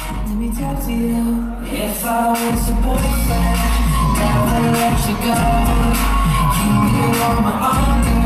Let me talk to you. If I was your boyfriend, never let you go. Keep you on my arm.